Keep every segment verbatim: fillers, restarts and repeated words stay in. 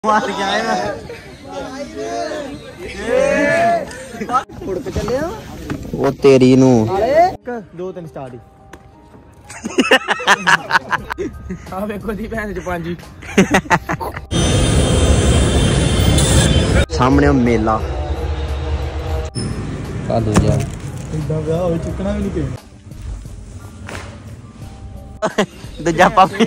मार के आए ना उड़ पे चले वो तेरी नू दो तीन स्टार्ट ही आ देखो जी भैन च पांजी सामने मेला का दूजा इदा विआह हो चुकना भी नहीं के दूजा पापी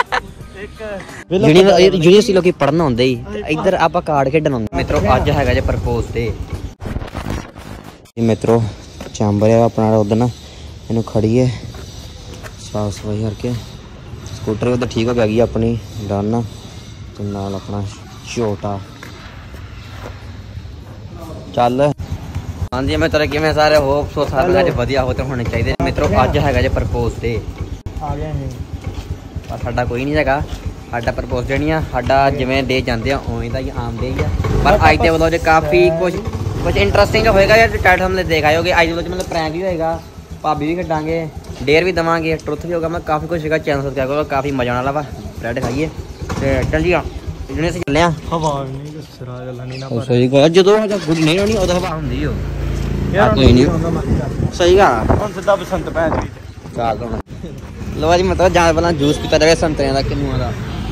यूनिवर्सिटी लोग पढ़ना होंगे इधर आप कार्ड खेडन आते मित्रों अज है जे प्रपोज डे मित्रों चैंबर है अपना उधर ना इन खड़ीए साफ सफाई करके स्कूटर उधर ठीक हो गई अपनी डन तो नाल अपना छोटा चल हाँ जी मित्रों कि सारे होप सो सारे वधिया हो होने चाहिए मित्रों अज है जे प्रपोज डे आ गया पर साडा कोई नहीं हैगा साडा प्रपोज डे नहीं है साडा जिवें डे जाते हैं उवें दा ही आम डे ही है पर अज दे व्लॉग काफ़ी कुछ कुछ इंटरस्टिंग होएगा या टाइटल हमने देखा होगे अज व्लॉग मतलब प्रैंक भी होएगा भाभी भी खेडांगे डेयर भी देवांगे ट्रुथ भी होगा मैं काफ़ी कुछ होगा चैनल सब्सक्राइब करो काफ़ी मजा आने वाला वा ब्रेड खाइए ते चलिए इन्हें से चले हवा नहीं सरा गल्ला नहीं ना सही गल जदों गुड नहीं होनी उदों हवा हुंदी हो यार कोई नहीं सही गा हुन सिद्धा बसंत भैन जी चल हुन लो जी मतलब जान वाला जूस पीता रहे संतरे का किन्नुआ का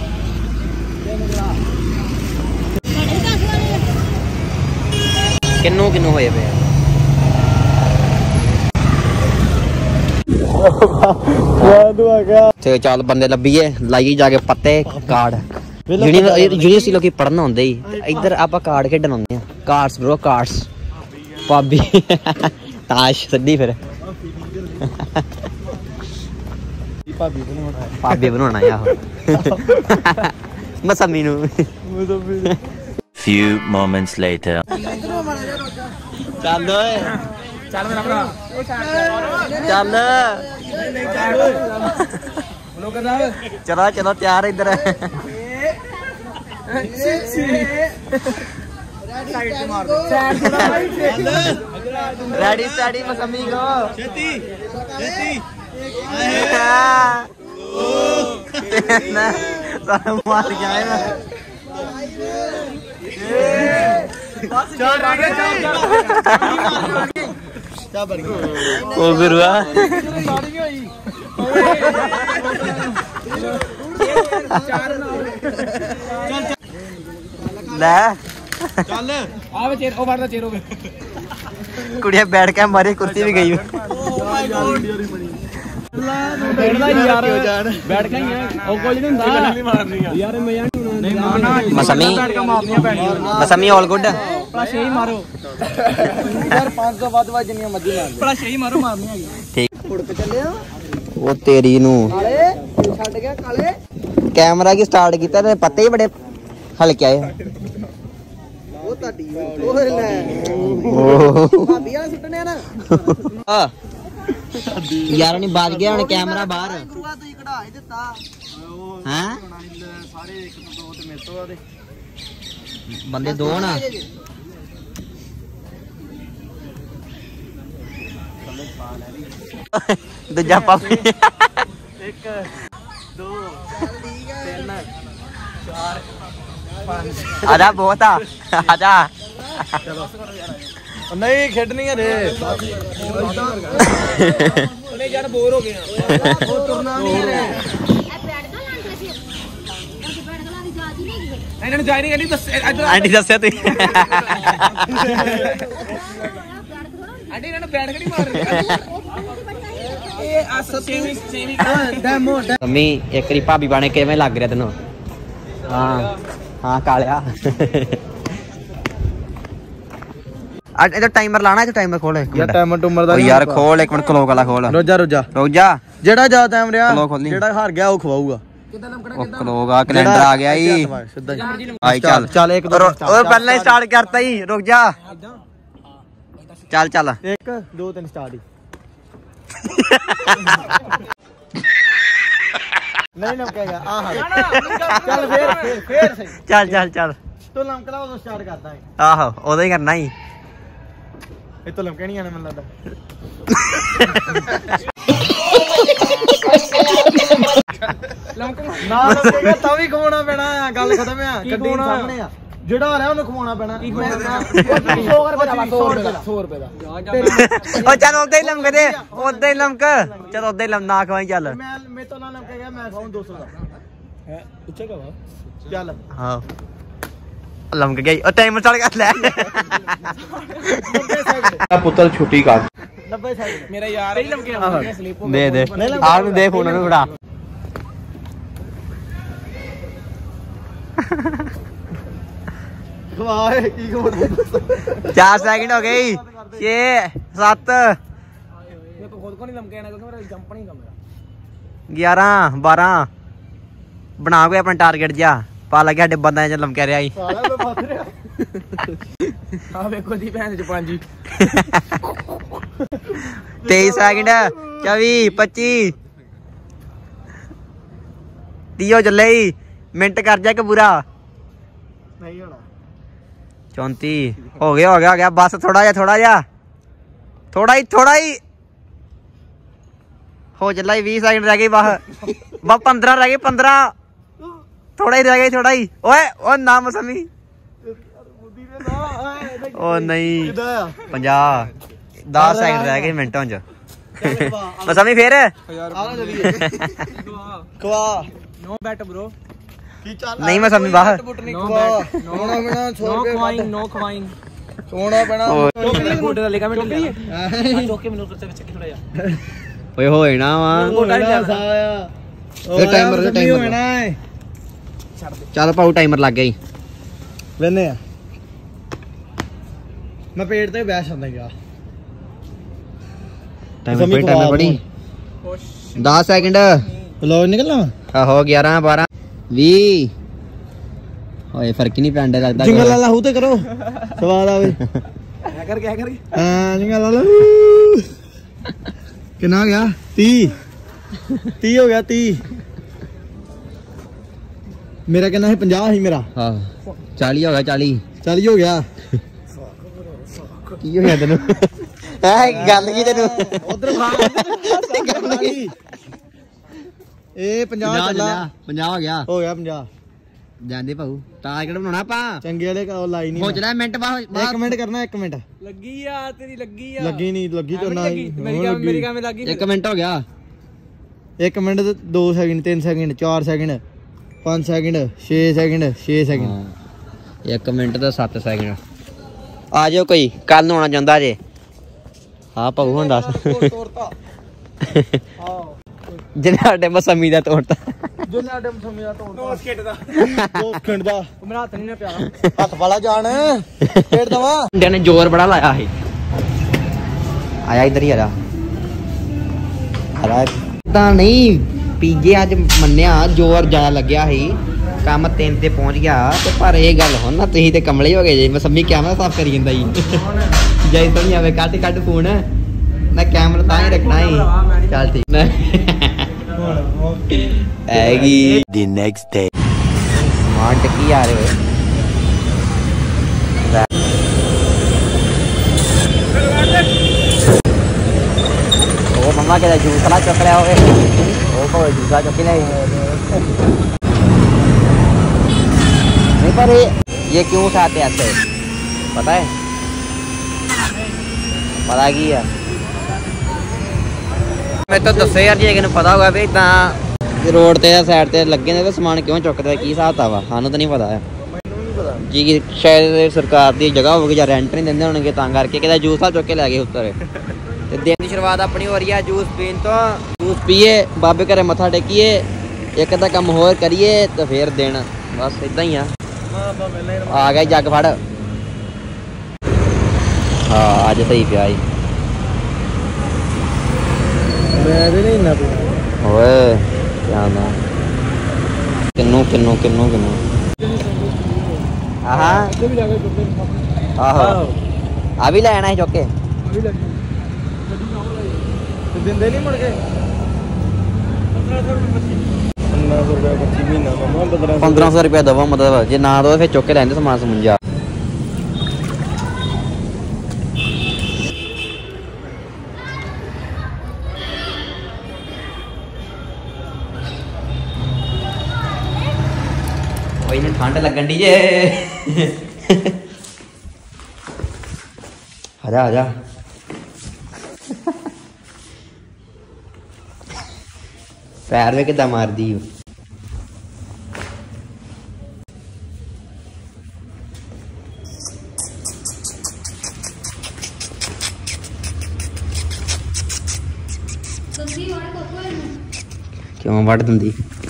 किन्नू किन्नू होए पे चल बंदे लभीए लाइए जाके पत्ते कार्ड यूनिवर्सिटी लोग पढ़ना होंगे इधर आप कार्ड खेडन आते कार्ड्स ब्रो कार्ड्स भाभी ताश सड्डी फिर भाभी बनाना यार मसम्मी नू few moments later चल ओए चल मेरा भरा चल चलो चलो तैयार इधर रेडी स्टडी मसम्मी को छेती छेती मार के आए ना ओ गुरुआ ले चल आ चेर ओ मारदा चेरो कुड़िया बैठ के हमारी कुर्सी भी गई मसमी ऑल गुड वो तेरी नू कैमरा की स्टार्ट किया पत्ते ही बड़े हल्के आए यार नहीं बाज गया हूं कैमरा बाहर हैं बंदे दो ना दूजा पापी एक दो तीन चार पांच आजा बहुत आ आजा नहीं खेडनी है रे नहीं यार बोर हो गया वो तुरना नहीं है ਇਹਨਾਂ ਨੂੰ ਜਾਈ ਨਹੀਂ ਕਹਿੰਦੀ ਦੱਸ ਆਂਟੀ ਦੱਸਿਆ ਤੁਸੀਂ ਆਂਟੀ ਇਹਨਾਂ ਨੂੰ ਬੈਠ ਕੇ ਨਹੀਂ ਮਾਰ ਰਹੀ ਇਹ ਆ ਸੇਵੀ ਸੇਵੀ ਡੈਮੋ ਮੰਮੀ ਇੱਕ ਰੀ ਭਾਬੀ ਬਣੇ ਕਿਵੇਂ ਲੱਗ ਰਿਹਾ ਤੈਨੂੰ ਹਾਂ ਹਾਂ ਕਾਲਿਆ ਇਹਦਾ ਟਾਈਮਰ ਲਾਣਾ ਹੈ ਤੇ ਟਾਈਮਰ ਖੋਲ ਯਾਰ ਟਾਈਮਰ ਟੂਮਰ ਦਾ ਯਾਰ ਖੋਲ ਇੱਕ ਮਿੰਟ ਕਲੋਕ ਵਾਲਾ ਖੋਲ ਰੋਜਾ ਰੋਜਾ ਰੋਜਾ ਜਿਹੜਾ ਜ਼ਿਆਦਾ ਟਾਈਮ ਰਿਹਾ ਜਿਹੜਾ ਹਾਰ ਗਿਆ ਉਹ ਖਵਾਊਗਾ कलोग कैलेंडर आ गया ही आई चल चल एक दो और पहले स्टार्ट करता ही रुक जा चल चल एक दो तीन स्टार्ट ही नहीं लमकेगा चल फिर फिर चल चल चल तो लमकदा उदों स्टार्ट करदा है आहो उदों ही करना ही ये तो लमके नहीं आने मन लगदा ਨਾ ਲੰਕੇਗਾ ਤਾਂ ਵੀ ਖਵਾਉਣਾ ਪੈਣਾ ਆ ਗੱਲ ਖਤਮ ਆ ਗੱਡੀ ਸਾਹਮਣੇ ਆ ਜਿਹੜਾ ਆ ਰਿਹਾ ਉਹਨੂੰ ਖਵਾਉਣਾ ਪੈਣਾ ਸੌ ਰੁਪਏ ਦਾ ਸੌ ਰੁਪਏ ਦਾ ਉਹ ਚੱਲ ਉਦਾਂ ਹੀ ਲੰਮਕ ਦੇ ਉਦਾਂ ਹੀ ਲੰਮਕ ਚੱਲ ਉਦਾਂ ਹੀ ਲੰਮ ਨਾ ਖਵਾਈ ਚੱਲ ਮੈਂ ਮੇਰੇ ਤੋਂ ਨਾ ਲੰਕੇ ਗਿਆ ਮੈਂ ਖਾਉਂ ਦੋ ਸੌ ਦਾ ਹੈ ਉੱਚਾ ਕਵਾ ਚੱਲ ਹਾਂ ਲੰਮਕ ਗਿਆ ਉਹ ਟਾਈਮਰ ਚੜ ਗਿਆ ਲੈ ਪੁੱਤਰ ਛੁੱਟੀ ਕਰ ਨੱਬੇ ਸੈਕਿੰਡ ਮੇਰਾ ਯਾਰ ਹੀ ਲੰਕੇ ਦੇ ਦੇ ਆਹ ਨੂੰ ਦੇ ਫੋਨ ਨੂੰ ਫੜਾ ਖਵਾਏ ਕੀ ਖਵਾਉਂਦੇ ਚਾਰ ਸੈਕਿੰਡ ਹੋ ਗਏ ਛੇ ਸੱਤ ਮੇਰੇ ਤੋਂ ਖੁਦ ਕੋ ਨਹੀਂ ਲੰਕੇ ਆਣਾ ਕਿਉਂਕਿ ਮੇਰਾ ਜੰਪ ਨਹੀਂ ਕੰਮ ਗਿਆਰਾਂ ਬਾਰਾਂ ਬਣਾ ਕੇ ਆਪਣਾ ਟਾਰਗੇਟ ਜਾ ਪਾ ਲੱਗਿਆ ਸਾਡੇ ਬੰਦਾ ਚ ਲੰਕਿਆ ਰਿਹਾ ਸੀ ਸਾਲਾ ਮੈਂ ਫਸ ਰਿਹਾ ਆ ਵੇਖੋ ਜੀ ਭੈਣ ਚ ਪੰਜ ਤੇਈ ਸੈਕਿੰਡ ਚੌਵੀ ਪੱਚੀ ਤੀਓ ਚੱਲੇ ਮਿੰਟ ਕਰ ਜਾ ਕਿ ਪੂਰਾ ਨਹੀਂ ਹੋਣਾ ਚੌਂਤੀ ਹੋ ਗਿਆ ਹੋ ਗਿਆ ਹੋ ਗਿਆ ਬਸ ਥੋੜਾ ਜਿਹਾ ਥੋੜਾ ਜਿਹਾ ਥੋੜਾ ਹੀ ਥੋੜਾ ਹੀ ਹੋ ਚੱਲਾ ਵੀਹ ਸੈਕਿੰਡ ਰਹਿ ਗਏ ਬਾਹ ਬਾ ਪੰਦਰਾਂ ਰਹਿ ਗਏ ਪੰਦਰਾਂ ਥੋੜਾ ਹੀ ਰਹਿ ਗਿਆ ਥੋੜਾ ਹੀ ਓਏ ਉਹ ਨਾ ਮਸਮੀ ਉਹ ਨਹੀਂ ਪੰਜਾਹ ਦਸ ਸੈਕਿੰਡ ਰਹਿ ਗਏ ਮਿੰਟਾਂ ਚ ਮਸਮੀ ਫੇਰ ਖਵਾ ਨੋ ਬੈਟ ਬ్రో ਕੀ ਚੱਲ ਨਹੀਂ ਮਸਮੀ ਬਾਹ ਨੋ ਬੈਟ ਨੋ ਬਿਨਾ ਨੋ ਖਵਾਈਨ ਨੋ ਖਵਾਈਨ ਸੋਣਾ ਪੈਣਾ ਗੋਡੇ ਦਾ ਲਿਗਾਮੈਂਟ ਲਿਆ ਚੋਕੇ ਮੈਨੂੰ ਕਰਤੇ ਵਿੱਚ ਥੋੜਾ ਜਿਹਾ ਓਏ ਹੋਏ ਨਾ ਵਾ ਗੋਡਾ ਨਹੀਂ ਸਾਇਆ ਇਹ ਟਾਈਮਰ ਦਾ ਟਾਈਮਰ ਹੋਣਾ ਹੈ ਚੱਲ ਪਾਉ ਟਾਈਮਰ ਲੱਗ ਗਿਆ ਹੀ ਲੈਨੇ ਆ ਮੈਂ ਪੇਟ ਤੇ ਬੈਠ ਜਾਂਦਾ ਗਿਆ ਟਾਈਮਰ ਪੇ ਟਾਈਮਰ ਪੜੀ ਦਸ ਸੈਕਿੰਡ ਬਲੌਗ ਨਿਕਲਣਾ ਆਹੋ ਗਿਆਰਾਂ ਬਾਰਾਂ ਵੀਹ ਓਏ ਫਰਕ ਨਹੀਂ ਪੈਂਦਾ ਲੱਗਦਾ ਜਿੰਗਲ ਲਾਲਾ ਹੂ ਤੇ ਕਰੋ ਸਵਾਦ ਆਵੇ ਐ ਕਰ ਕੇ ਐ ਕਰ ਹਾਂ ਜਿੰਗਲ ਲਾਲਾ ਕਿੰਨਾ ਹੋ ਗਿਆ ਤੀਹ ਤੀਹ ਹੋ ਗਿਆ ਤੀਹ ਮੇਰਾ ਕਿੰਨਾ ਸੀ ਪੰਜਾਹ ਸੀ ਮੇਰਾ ਹਾਂ ਚਾਲੀ ਹੋ ਗਿਆ ਚਾਲੀ ਚਾਲੀ ਹੋ ਗਿਆ ਕੀ ਹੋ ਗਿਆ ਤੈਨੂੰ ਐ ਗੱਲ ਕੀ ਤੈਨੂੰ ਉਧਰ ਗੱਲ ਕੀ ਇਹ ਪੰਜਾਹ ਚੱਲਾ ਪੰਜਾਹ ਹੋ ਗਿਆ ਹੋ ਗਿਆ ਪੰਜਾਹ ਜਾਂਦੇ ਭਾਊ ਟਾਰਗੇਟ ਬਣਾਉਣਾ ਆਪਾਂ ਚੰਗੇ ਵਾਲੇ ਕਾ ਲਾਈ ਨਹੀਂ ਹੋ ਚਲਾ ਮਿੰਟ ਬਾਅਦ ਇੱਕ ਮਿੰਟ ਕਰਨਾ ਇੱਕ ਮਿੰਟ ਲੱਗੀ ਆ ਤੇਰੀ ਲੱਗੀ ਆ ਲੱਗੀ ਨਹੀਂ ਲੱਗੀ ਤਾਂ ਨਾ ਮੇਰੀ ਕੰਮ ਮੇਰੀ ਕੰਮ ਲੱਗੀ ਇੱਕ ਮਿੰਟ ਹੋ ਗਿਆ ਇੱਕ ਮਿੰਟ ਤੇ ਦੋ ਸੈਕਿੰਡ ਤਿੰਨ ਸੈਕਿੰਡ ਚਾਰ ਸੈਕਿੰਡ ਪੰਜ ਸੈਕਿੰਡ ਛੇ ਸੈਕਿੰਡ ਛੇ ਸੈਕਿੰਡ ਇੱਕ ਮਿੰਟ ਤੇ ਸੱਤ ਸੈਕਿੰਡ ਆ ਜਾਓ ਕੋਈ ਕੱਲ ਨੂੰ ਆਉਣਾ ਚਾਹੁੰਦਾ ਜੇ ਹਾਂ ਭਾਊ ਹੁਣ ਦੱਸ ਤੋੜਤਾ ਆਹ ਜਿਹਨੇ ਸਾਡੇ ਮਸਮੀ ਦਾ ਤੋੜਤਾ ਜਿਹਨੇ ਸਾਡੇ ਮਸਮੀ ਦਾ ਤੋੜਤਾ ਨੋ ਸਕਿੰਟ ਦਾ ਦੋ ਸਕਿੰਟ ਦਾ ਮੇਰਾ ਹੱਥ ਨਹੀਂ ਨਾ ਪਿਆ ਹੱਥ ਵਾਲਾ ਜਾਣ ਫੇਰ ਦਵਾ ਮੁੰਡਿਆਂ ਨੇ ਜ਼ੋਰ ਬੜਾ ਲਾਇਆ ਸੀ ਆਇਆ ਇਧਰ ਹੀ ਆ ਜਾ ਤਾਂ ਨਹੀਂ ਪੀਜੇ ਅੱਜ ਮੰਨਿਆ ਜ਼ੋਰ ਜ਼ਿਆਦਾ ਲੱਗਿਆ ਸੀ ਕੰਮ ਤਿੰਨ ਤੇ ਪਹੁੰਚ ਗਿਆ ਤੇ ਪਰ ਇਹ ਗੱਲ ਹੁਣ ਨਾ ਤੁਸੀਂ ਤੇ ਕਮਲੇ ਹੋ ਗਏ ਜੇ ਮਸਮੀ ਕੈਮਰਾ ਸਾਫ਼ ਕਰੀ ਜਾਂਦਾ ਜੀ ਜੈ ਤੋਂ ਨਹੀਂ ਆਵੇ ਕੱਢ ਕੱਢ ਫੋਨ ਮੈਂ ਕੈਮਰਾ ਤਾਂ ਹੀ ਰੱਖਣਾ ਹੀ ਚੱਲ ਠੀਕ ਨਾ ਐਗੀ the next day ਸਮਾਨ ਟੱਕੀ ਆ ਰਹੇ ਹੋਏ ਉਹ ਮੰਮਾ ਕਿਹਦਾ ਜੂਸ ਨਾ ਚੁੱਕ ਲਿਆ ਹੋਵੇ ਉਹ ਕੋਈ ਜੂਸਾ ਚੁੱਕ ਲਿਆ नहीं पर ये ये क्यों उठाते ऐसे पता है पता की है मैं तो दसो यार जी किसी पता होगा भी इतना रोड ते साइड ते लगे ने समान क्यों चुकते की हिसाब वा सानू तो नहीं पता है जी कि शायद सरकार की जगह होगी या रेंट नहीं देंगे होंगे तां करके कहता जूस चुक के लै गए उत्तर ते दिन की शुरुआत अपनी हो रही है जूस पीन तो जूस पीए बाबे घरे मत्था टेकीए एक अद्धा कम होर करिए तो फिर दिन बस इदा ही है आ गया जग फड़ हाँ अज सही पिया किन्नू किन्नू किन्नू किन्नू आहो आ भी लैना है चौके ਦਿੰਦੇ ਨਹੀਂ ਮੁੜ ਕੇ पंद्रह सौ रुपया दवा मतलब जे ना दो फिर चुक के लेंदे समान समुंजा ठंड लगन डी जे आजा आजा पैर में किदा मार दी क्यों वड़ दी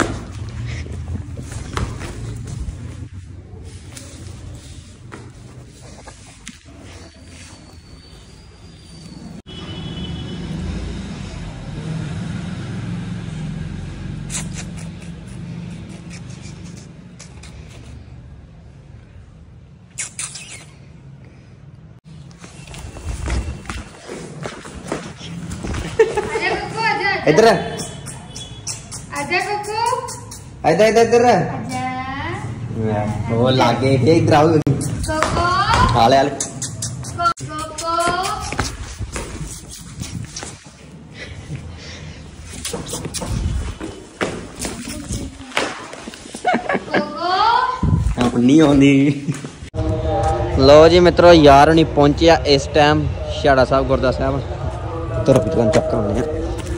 इधर आजा कोको इधर इधर इधर आजा वो लागे इधर आओ कोको हाले हाले कोको कोको नहीं आती लो जी मित्रों यार नहीं पहुंचे इस टाइम छाड़ा साहब गुरद्वारा साहब तुर दुकान चेक कराने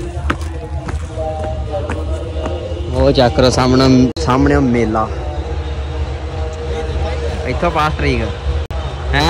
वो चेक करो सामने सामने मेला इथों पास तरीक है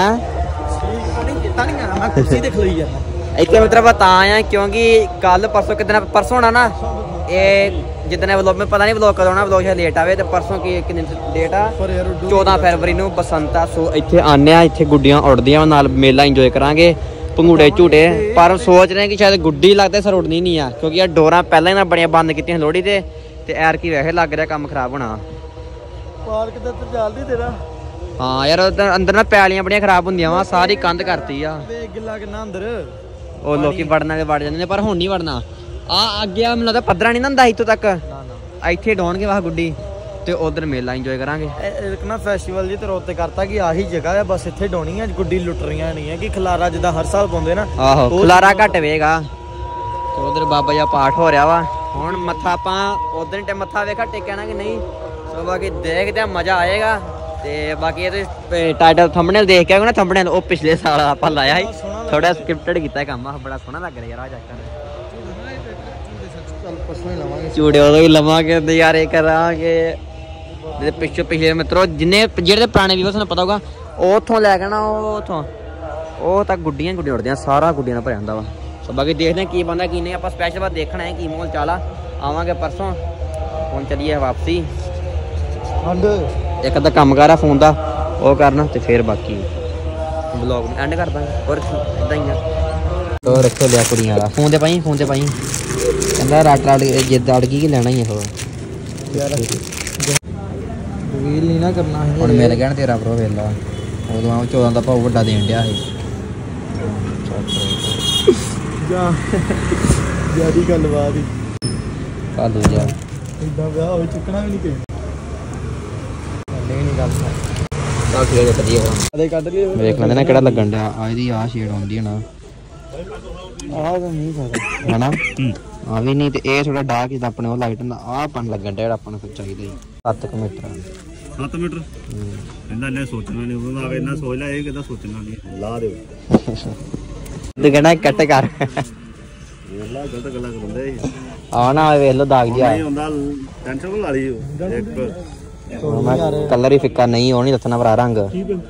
इतने मित्र बता आया क्योंकि कल परसों कितने परसों होना ना ये जितने व्लॉग में पता नहीं व्लॉग कदों होना व्लॉग शायद लेट आवे तो परसों की कितने डेट आ चौदह फरवरी नूं बसंत आ सो इत्थे आने आ इत्थे गुड्डियां उड़दियां नाल मेला इंजॉय करांगे पंगूड़े झूटे पर हम सोच रहे हैं कि शायद गुड्डी लगता सर उड़नी नहीं आ क्योंकि यार डोरा पहले ही बड़ियां बंद कीतियां लोहड़ी ते ते ऐर की वैसे लग रहा काम खराब होना पार्क ते तो चल नहीं तेरा हाँ यार अंदर ना पैलियां बड़ियां खराब होंदियां वा सारी कंध करती आ गिल्ला किन्ना अंदर ओ लोकी वड़ना ते वड़ जांदे पर हुण नहीं वड़ना आ अगे आ मैनूं लगदा पद्धरा नहीं ना हुंदा इत्थों तक ਇੱਥੇ ਡਾਉਣਗੇ ਵਾਹ ਗੁੱਡੀ ਤੇ ਉਧਰ ਮੇਲਾ ਇੰਜੋਏ ਕਰਾਂਗੇ ਇੱਕ ਨਾ ਫੈਸਟੀਵਲ ਜੀ ਤਰੋਤੇ ਕਰਤਾ ਕਿ ਆਹੀ ਜਗ੍ਹਾ ਹੈ ਬਸ ਇੱਥੇ ਡਾਉਣੀ ਹੈ ਗੁੱਡੀ ਲੁੱਟ ਰਹੀਆਂ ਨਹੀਂ ਹੈ ਕਿ ਖਲਾਰਾ ਜਿੱਦਾਂ ਹਰ ਸਾਲ ਪਾਉਂਦੇ ਨਾ ਆਹੋ ਖਲਾਰਾ ਘੱਟ ਵੇਗਾ ਤੇ ਉਧਰ ਬਾਬਾ ਜੀ ਪਾਠ ਹੋ ਰਿਹਾ ਵਾ ਹੁਣ ਮੱਥਾ ਆਪਾਂ ਉਧਰ ਟੇ ਮੱਥਾ ਵੇਖਾ ਟੇਕਿਆ ਨਾ ਕਿ ਨਹੀਂ ਸੋ ਬਾਕੀ ਦੇਖਦੇ ਆ ਮਜ਼ਾ ਆਏਗਾ ਤੇ ਬਾਕੀ ਇਹਦੇ ਟਾਈਟਲ ਥੰਬਨੇਲ ਦੇਖ ਕੇ ਆਉਣਾ ਥੰਬਨੇਲ ਉਹ ਪਿਛਲੇ ਸਾਲ ਆਪਾਂ ਲਾਇਆ ਸੀ ਥੋੜਾ ਸਕ੍ਰਿਪਟਡ ਕੀਤਾ ਕੰਮ ਆ ਬੜਾ ਸੋਹਣਾ ਲੱਗ ਰਿਹਾ ਯਾਰ ਆ ਜੱਟਾਂ चूड़े उदों ही लवांगे नज़ारे करांगे पिछले पिछले मित्रों जिन्ने जेह्ड़े पुराने व्यूअर्स नूं पता होगा उत्थों लैके ना उत्थों ओह तक गुड्डियां गुड्डियां उड़दियां सारा गुड्डियां दा भरिया होंदा वा सो बाकी देखते हैं की बनदा की नहीं आपां स्पैशल बात देखना है की माहौल चाला आवांगे परसों हुण चलिए वापसी एक अद्धा कम्म कर फोन दा ओह करना ते फिर बाकी ब्लॉग एंड कर दांगे और इदां ही आ तो रखो लिया कुड़ियां दा फोन ते पाई फोन ते पाई कहता रट रट जिद अड़ गई कि लेना ही है रील नहीं ना करना हुण मिल गया तेरा भरा वेला उदों चौदह का भाव वड्डा देन दिया जियादी गलबात कालू जा इदां विआह हो चुकना भी नहीं कि नहीं गल चल ठीक है करिए अदे कट लिए देख लेंदे ना केड़ा लगन दिया आ इहदी आ शेड आउंदी है ना आह तो नहीं सकदा है ना आ भी नहीं ते ए थोड़ा डार्क जिदा अपने वो लाइट हुंदा आ पन लगन डेढ़ अपन फिर चाहिदा ही सात मीटर सात मीटर इन्ना ने सोचना नहीं उन्होंने आगे इन्ना सोच लिया ये किदा सोचना नहीं ला दे ते कहना कट कर वेला गलत गल्ला करदे आ ना वेख लो दाग जी आ नहीं हुंदा टेंशन को ला ली एक मैं कलर ही फिक्का नहीं हो नहीं दसना भरा रंग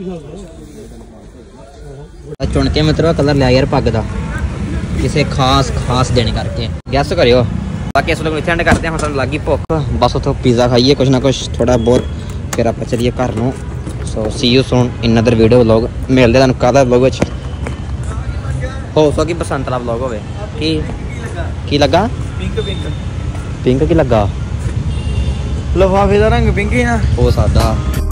चुन के मित्रों कलर लिया यार पग दा किसी खास खास देने करके गैस करियो बाकी इस लोग इतने एंड करते हैं मतलब लगी भुख बस उतो पिज़्ज़ा खाइए कुछ ना कुछ थोड़ा बहुत फिर आप चलिए घर नूं so see you soon in other video vlog मिलते हैं कदा व्लॉग विच हो सो कि बसंत वाला व्लॉग होवे की की लगा पिंक पिंक पिंक की लगा लिफाफे दा रंग पिंक ही ना हो सकदा